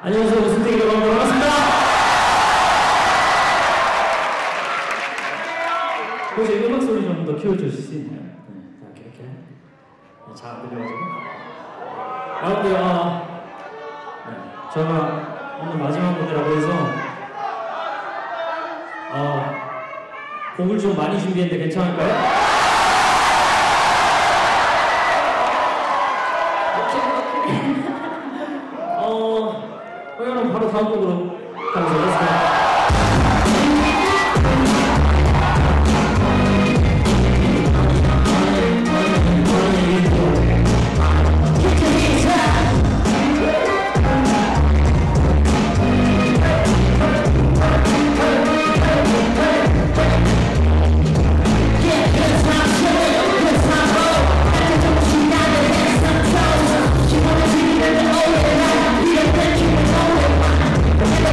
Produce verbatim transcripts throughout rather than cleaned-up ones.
안녕하세요. 우승택이라고 합니다. 반갑습니다. 혹시 음악 소리 좀 더 키워주실 수 있나요? 네, 자, 이렇게 이렇게. 네, 잘 안 들려가지고. 여러분들, 어, 네, 저가 오늘 마지막 무대라고 해서 어, 곡을 좀 많이 준비했는데 괜찮을까요? 어, 그러면 바로 다음 곡으로 가보겠습니다. We're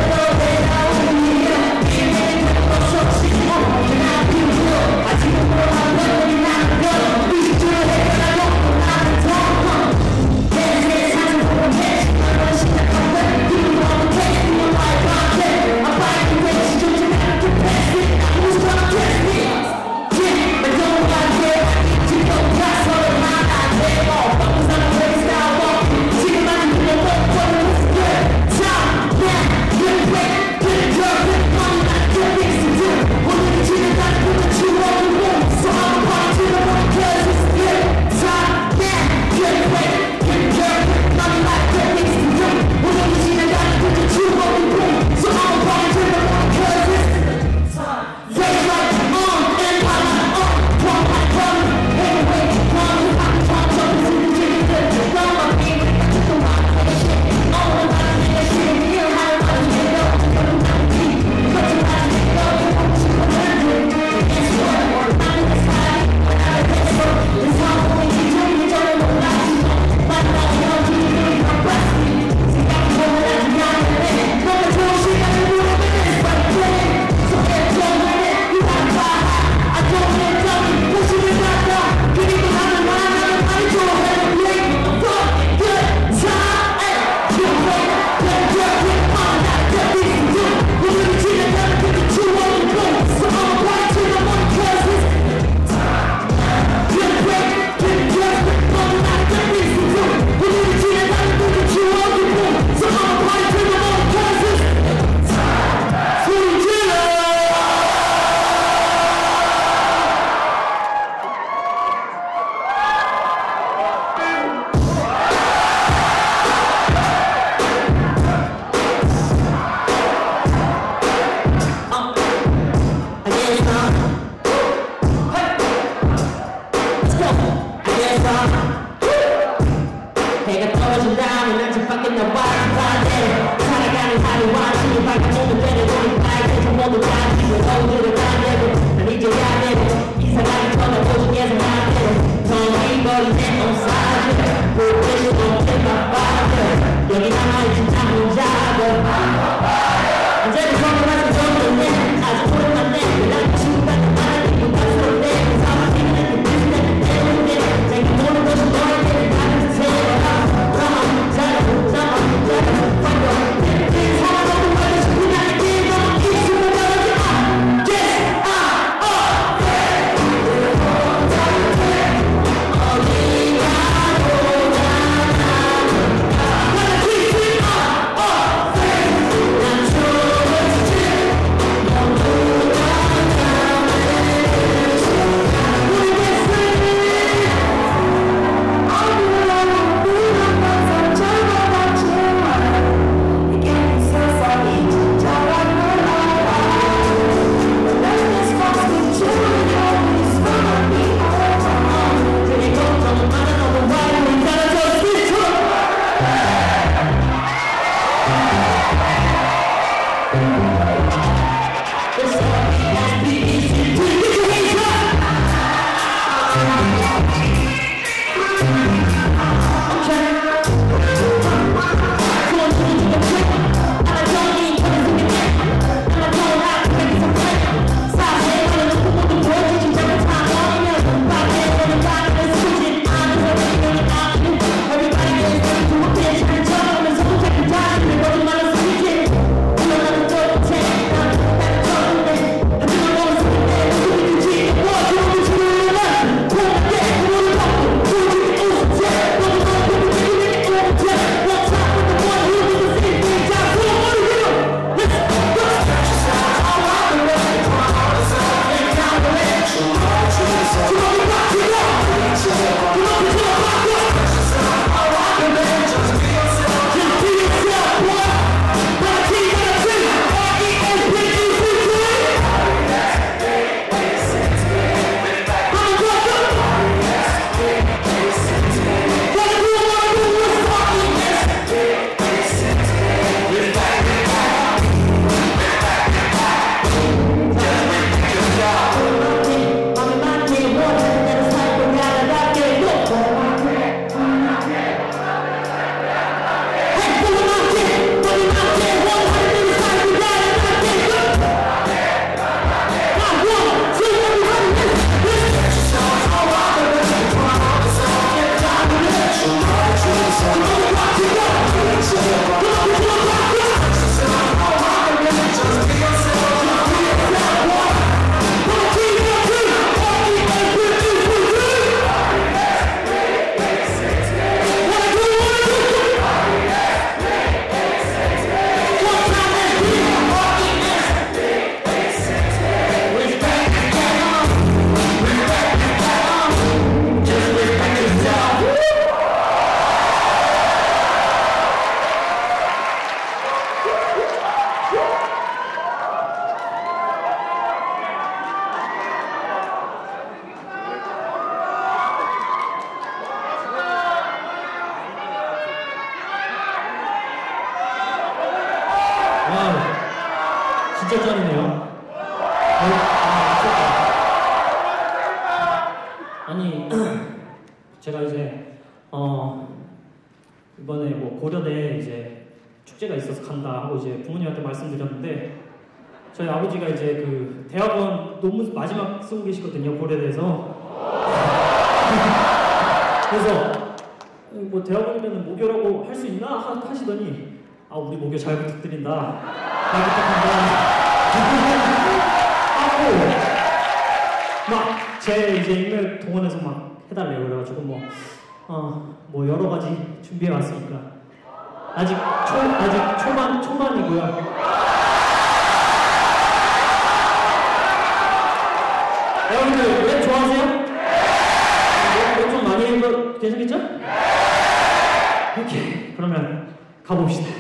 진짜 짠이네요. 아니 제가 이제 어 이번에 뭐 고려대 이제 축제가 있어서 간다 하고 이제 부모님한테 말씀드렸는데 저희 아버지가 이제 그 대학원 논문 마지막 쓰고 계시거든요, 고려대에서. 그래서 뭐 대학원이면 모교라고 할 수 있나 하, 하시더니 아 우리 모교 잘 부탁드린다, 잘 부탁한다 하고 막 제 이제 인맥 동원해서 막 해달래요. 그래가지고 뭐 어 뭐 여러 가지 준비해 왔으니까 아직 초 아직 초반 초반이고요. 여러분들 랩 좋아하세요? 랩 좀 많이 해도 괜찮겠죠? 오케이, 그러면 가봅시다.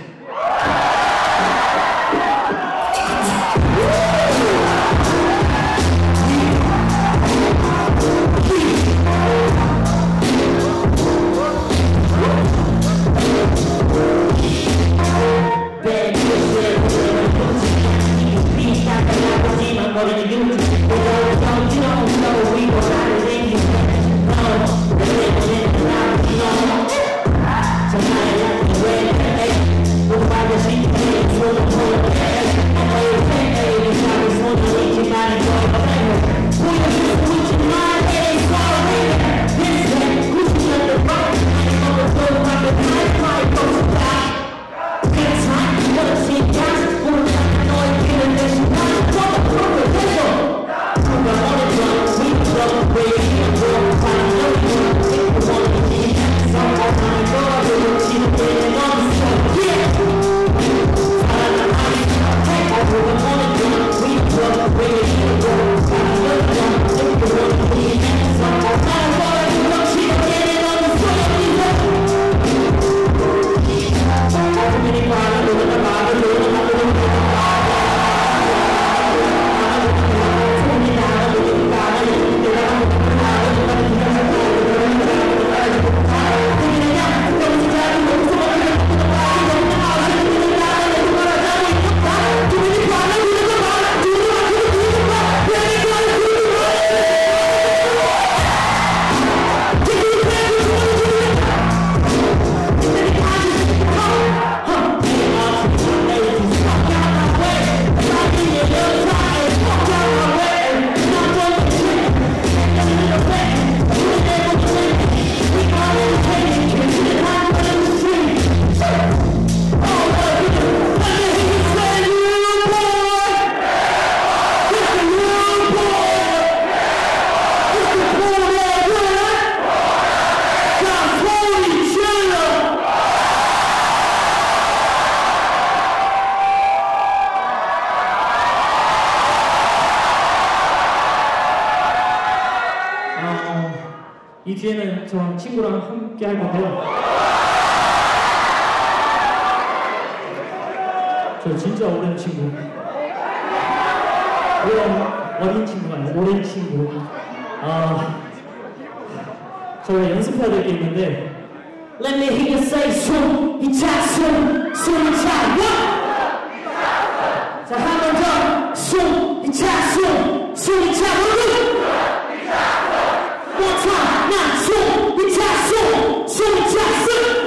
이 뒤에는 저 친구랑 함께 할 건데요. 저 진짜 오랜 친구. 오랜, 어린 친구가 아니고 오랜 친구. 아, 저희가 연습해야 될 게 있는데 Let me hear you say 숨, 이 차, 숨, 숨, 이 차, 자, 한 번 더. 숨, 이 차, 숨, 숨, 이 차, One time, now, 숨, 이 차, 숨, 숨, 이 차, 숨.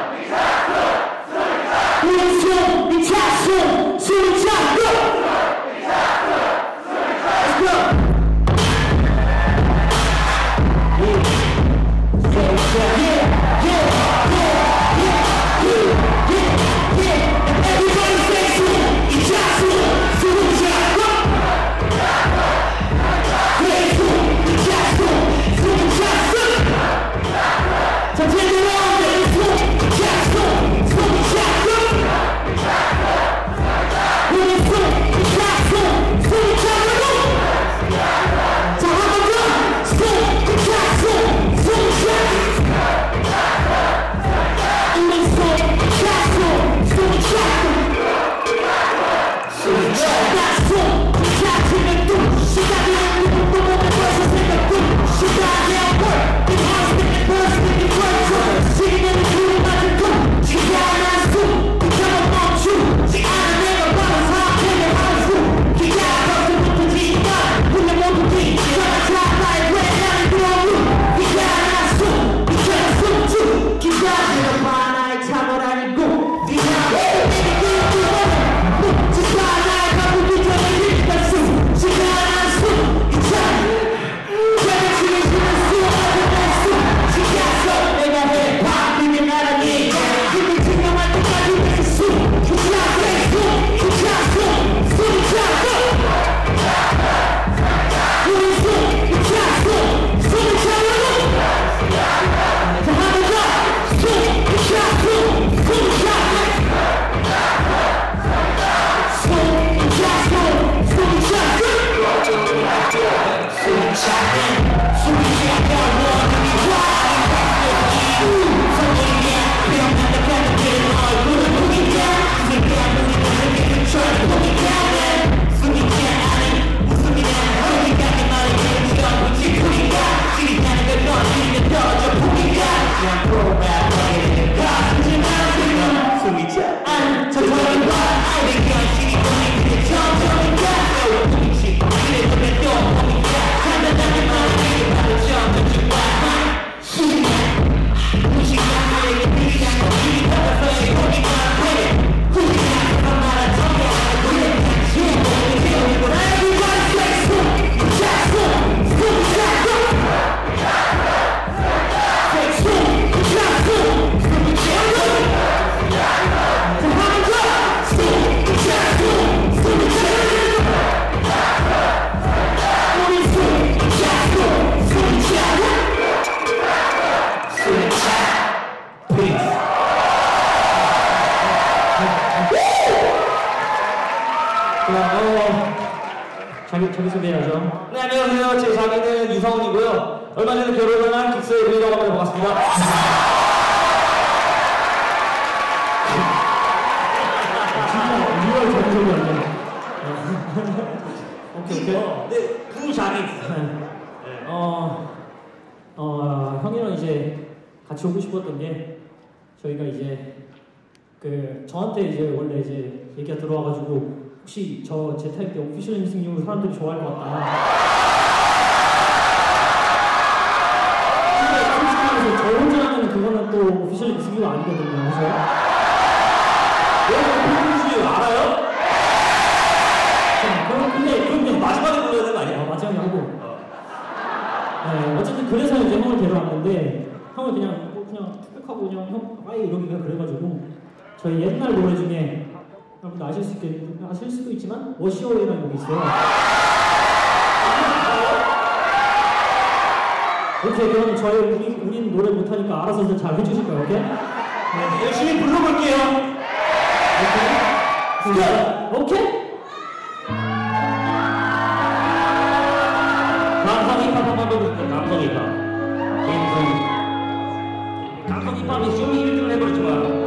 우리 숨, 이 차, 숨, 숨, 이 차, go. Let's go. Yeah, yeah, yeah, yeah, yeah, yeah, yeah. And everybody say 숨, 이 차, 숨, 숨, 이 차, go. Yeah, 숨, 이 차, 숨. So take it on, baby, swoop, jack, swoop, swoop, jack, swoop. When you swoop, 자기, 자기 소개해야죠. 네, 안녕하세요. 제 자기는 유성훈이고요. 얼마 전에 결혼한 긱스의 브이라고 합니다. 반갑습니다. 진짜 리얼 자기 소개였네. 오케이, 오케이. 어, 네, 부자기. 네. 어, 어, 형이랑 이제 같이 오고 싶었던 게 저희가 이제 그 저한테 이제 원래 이제 얘기가 들어와가지고 혹시 저 제 타입 때 오피셜 엠싱 사람들이 좋아할 것 같다. 근데 솔직히 말해서 저 혼자 하면 그거는 또 오피셜 엠싱이 아니거든요. 그래서 여러분 오피셜 알아요? 그럼 근데 그럼 그냥 마지막에 불러야 되는 거 아니야? 어, 마지막에 하고. 네, 어쨌든 그래서 이제 형을 데려왔는데 형을 그냥 뭐 그냥 툭툭하고 그냥 형 아예 이러기가 그래가지고 저희 옛날 노래 중에 여러분들 아실 수 있겠 아실 수도 있지만 워시어웨이라는 곡이 있어요. 오케이, 그럼 저희 우리 우리는 노래 못하니까 알아서 잘 해주실 거예요, 오케이? 네, 열심히 불러볼게요. 오케이. 오케이. 감성 힙합 한번 해볼게요. 감성 힙합. 감성 힙합이 쇼미 일 등을 해버렸지 마.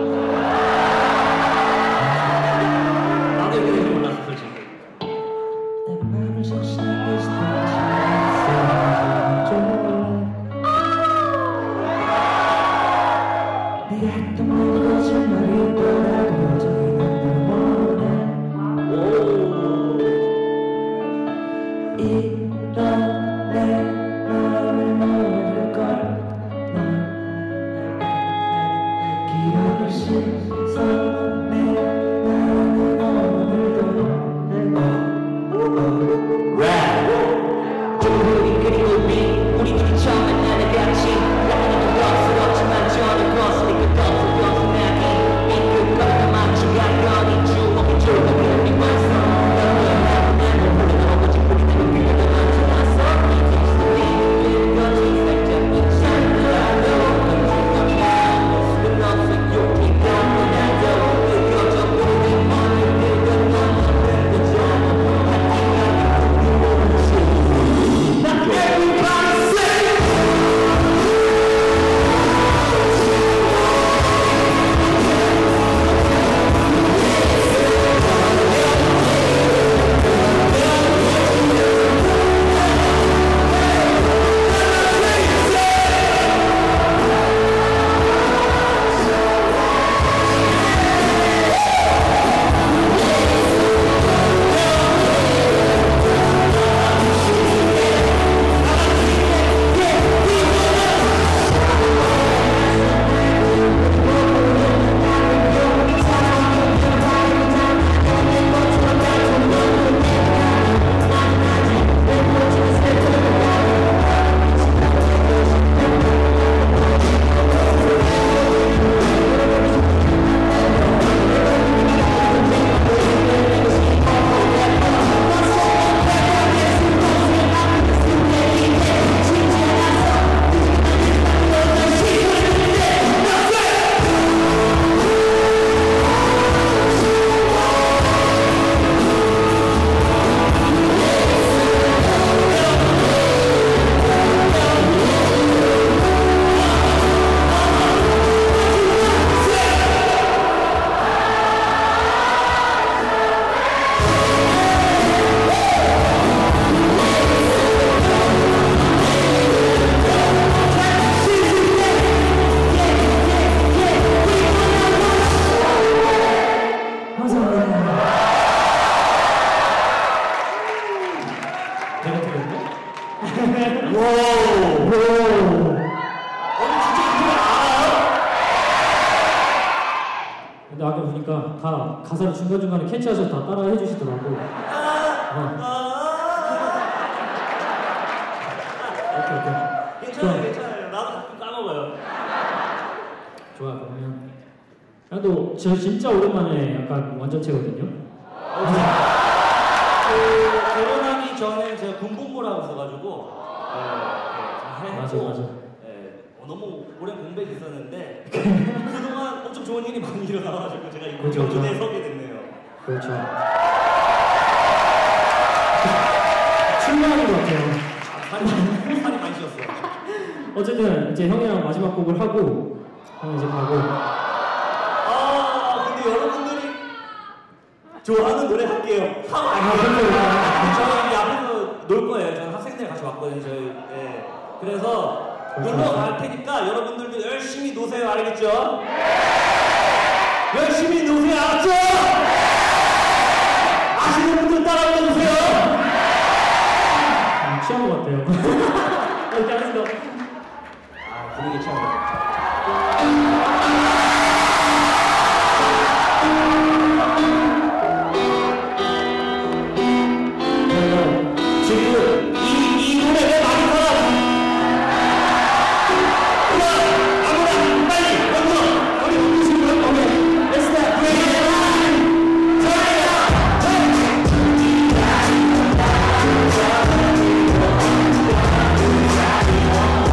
나도 이렇게 될줄 몰랐어, 솔직히. 네가 했던 모든 거짓말이 뻔하고 저기는 널 원해 보니까 다 가사를 중간중간에 캐치하셔서 다 따라 해주시더라고. 어. 오케이, 오케이. 괜찮아요, 괜찮아요. 나도 가끔 까먹어요. 좋아, 그러면. 나도 저 진짜 오랜만에 약간 완전체거든요. 그, 결혼하기 전에 제가 군복무라고 써가지고, 네, 네, 잘 맞아, 했고, 맞아. 네, 어, 너무 오랜 공백이 있었는데, 그동안 엄청 좋은 일이 많이 일어나가지고, 제가 이 그렇죠, 무대에 그렇죠. 서게 됐네요. 그렇죠. 출마하는 것 같아요. 살이, 살이 많이 찌었어요. 어쨌든 이제 형이랑 마지막 곡을 하고 형 이제 가고. 아, 근데 여러분들이 좋아하는 노래 할게요. 하고 아, 갈게요. 저희 여기 앞에서 놀 거예요. 저는 학생들 같이 왔거든요. 저희. 네. 그래서 놀러 갈 테니까 여러분들도 열심히 노세요. 알겠죠? 열심히 노세요. 알았죠? 아시는 분들 따라 불러주세요. 아, 취한 것 같아요. 이렇게 하면서. 아, 분위기 취한 것 같아요. 지금 이, 이 노래 왜 많이 살아? 그냥 아무나 빨리 먼저 우리 친구들 오케이 Let's start Break it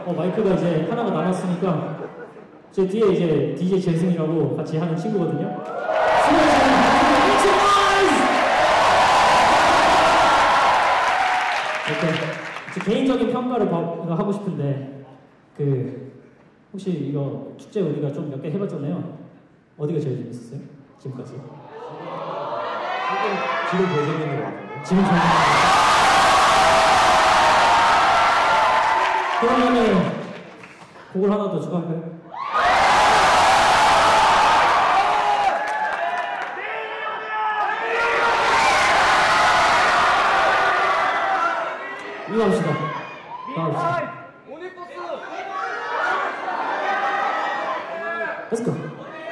어, 마이크가 이제 하나가 남았으니까 제 뒤에 이제 디제이 재승이라고 같이 하는 친구거든요. 이렇게 개인적인 평가를 하고 싶은데 그 혹시 이거 축제 우리가 좀 몇 개 해봤잖아요. 어디가 제일 재밌었어요? 지금까지? 지금 지금 더 재밌는 것 같은데. 지금 재밌는 것 같아요. 그러면은 그걸 하나 더 추가할까요? 이거 합시다. 이거 합시다. Let's go.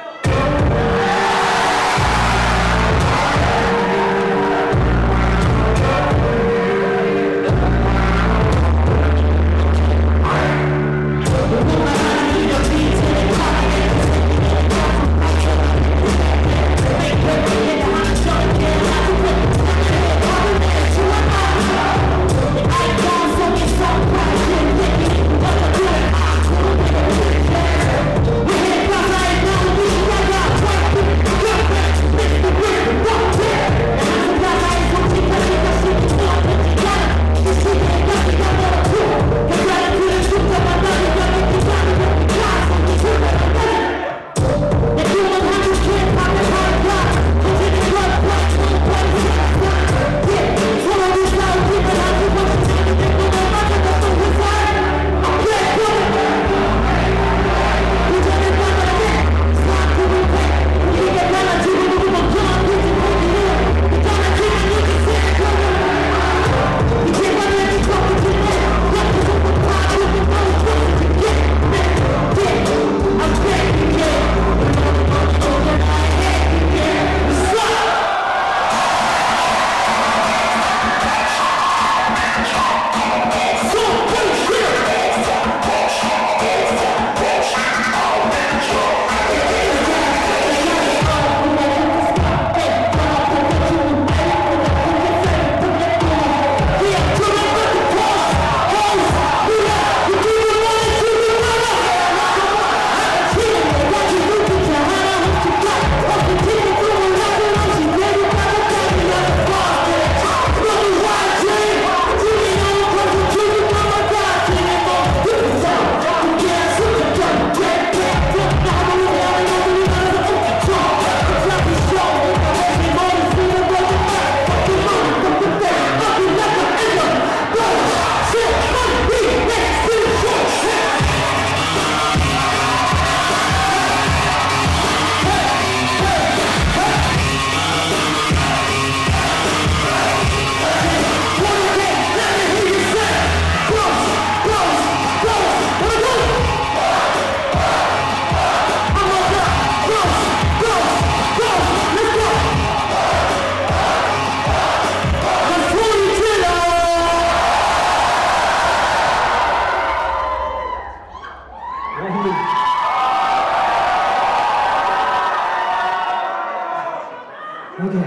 오케이.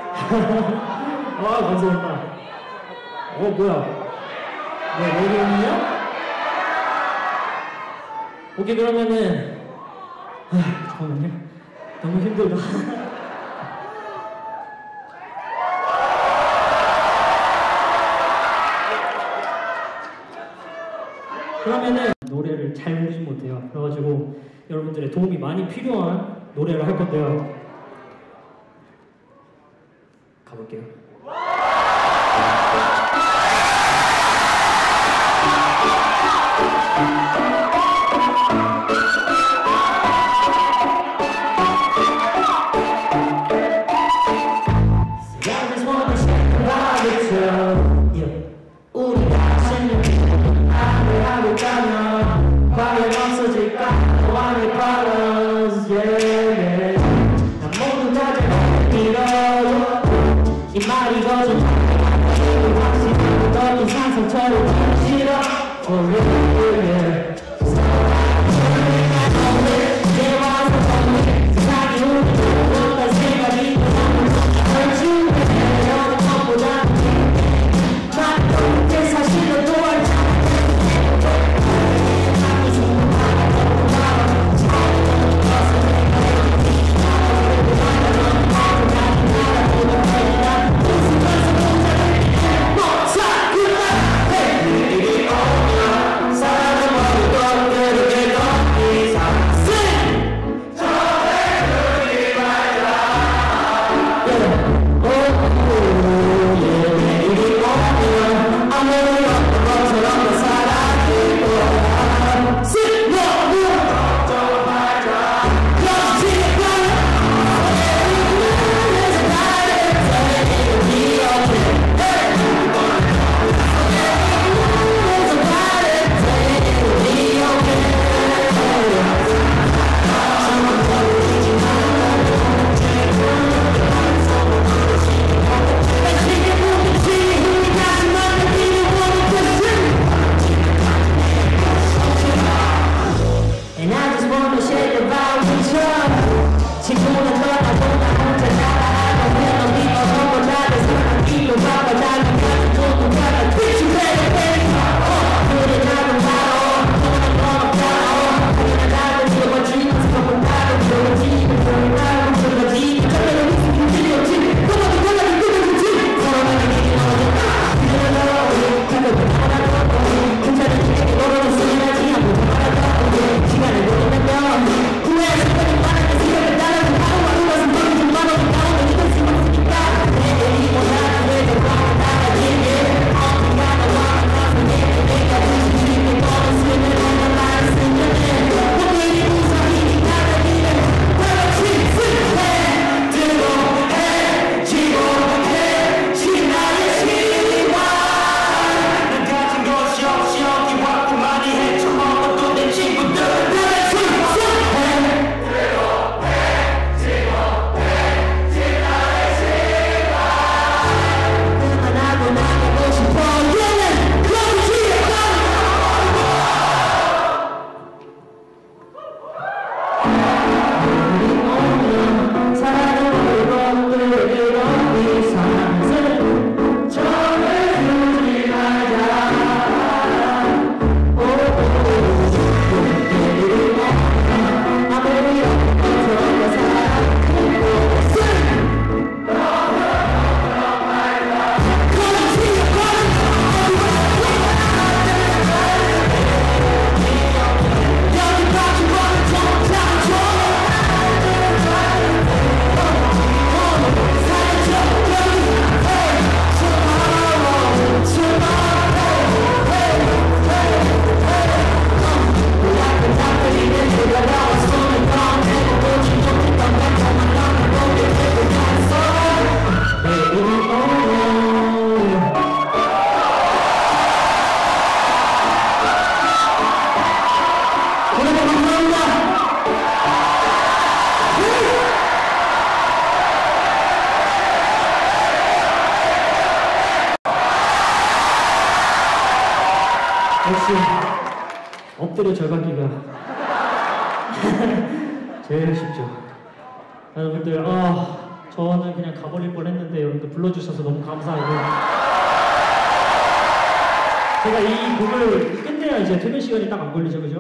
아, 감사합니다. 어, 뭐야. 네, 여기 있냐? 오케이, 그러면은. 아, 잠깐만요. 너무 힘들다. 그러면은 노래를 잘 부르지 못해요. 그래가지고 여러분들의 도움이 많이 필요한 노래를 할 건데요. 가볼게요. 엎드려 절받기가 제일 쉽죠. 여러분들, 아, 저는 그냥 가버릴 뻔했는데 여러분들 불러주셔서 너무 감사하고, 제가 이 곡을 끝내야 이제 퇴근 시간이 딱 안 걸리죠, 그죠?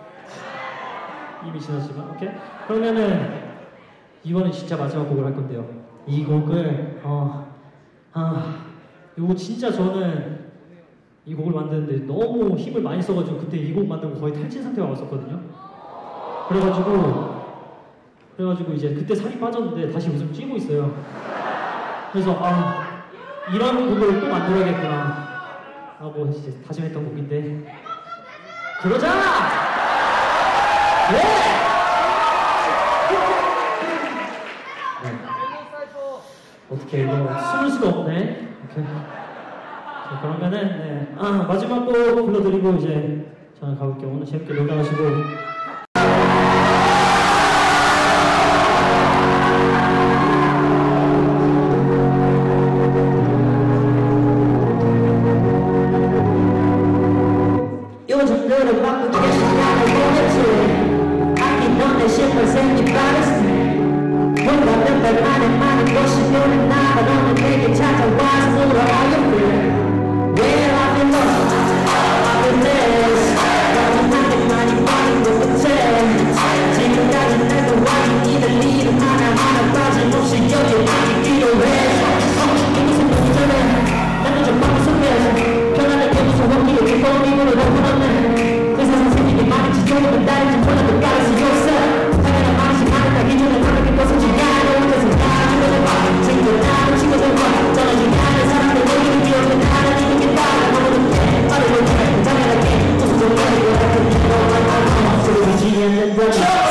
이미 지났지만, 오케이? 그러면은 이번엔 진짜 마지막 곡을 할 건데요. 이 곡을 어, 아, 이거 진짜 저는 이 곡을 만드는데 너무 힘을 많이 써가지고 그때 이 곡 만들고 거의 탈진 상태가 왔었거든요. 그래가지고 그래가지고 이제 그때 살이 빠졌는데 다시 요즘 찌고 있어요. 그래서 아, 이런 곡을 또 만들어야겠구나 하고 이제 다짐했던 곡인데, 그러자! 네! 네. 어떻게 이거 숨을 수가 없네. 오케이. 자, 그러면은 네. 아, 마지막 곡 불러드리고 이제 저는 가볼게요. 오늘 재밌게 놀다 가시고. 요즘 노래 받고 계시냐고 모르지. 아기 너네 싶어 생기바랬으니 뭔가 몇 달 만에 많은 것이 노는 나가 너는 내게 찾아와서 물어 how you feel. Well I've been lost, I've been this. 나한테 많이 많은 것 같아. 지금까지 내가 와인 이들 이름 하나하나 빠짐없이 여기까지 필요해. 이미 생각이 전에 나는 좀 마음 속에 편안하게 무서워 기로 기꺼운 입으로 덮어놓네. 그 세상 생기게 많은지 조금은 다른지 몰라도 가릴 수 없어. 당연한 말이지 나는 나기 전에 다르게 벗어지 않아. 혼자서 나를 죽어서 봐 친구들 나를 친구들 봐 전하지 않은 사람들 여기는 기억은 나를 이긴 게 따라 모르는 게 빠르고 잘 장난하게 무슨 좀 버리고 같은 일로만 하고 소리지 않는 거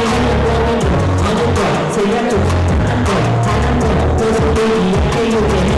Say that to, I'm going, I'm going, I'm going,